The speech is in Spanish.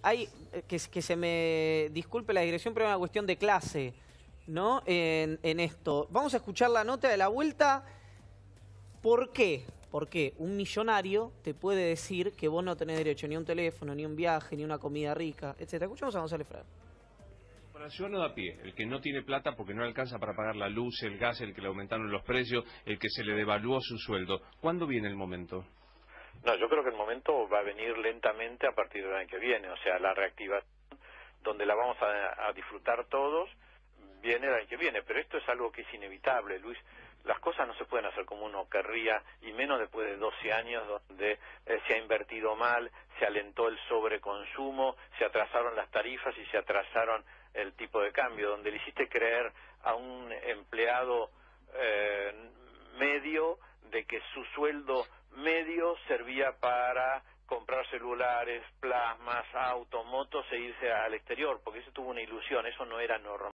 hay, que se me disculpe la digresión, pero hay una cuestión de clase, ¿no? En esto. Vamos a escuchar la nota de la vuelta. ¿Por qué? Porque un millonario te puede decir que vos no tenés derecho ni a un teléfono, ni a un viaje, ni a una comida rica, etc. Escuchamos a González Fraga. Para el ciudadano de a pie, el que no tiene plata porque no le alcanza para pagar la luz, el gas, el que le aumentaron los precios, el que se le devaluó su sueldo. ¿Cuándo viene el momento? No, yo creo que el momento va a venir lentamente a partir del año que viene, o sea, la reactivación, donde la vamos a disfrutar todos, viene el año que viene, pero esto es algo que es inevitable, Luis. Las cosas no se pueden hacer como uno querría, y menos después de 12 años donde se ha invertido mal, se alentó el sobreconsumo, se atrasaron las tarifas y se atrasaron el tipo de cambio, donde le hiciste creer a un empleado medio de que su sueldo medio servía para comprar celulares, plasmas, autos, motos e irse al exterior, porque eso tuvo una ilusión, eso no era normal.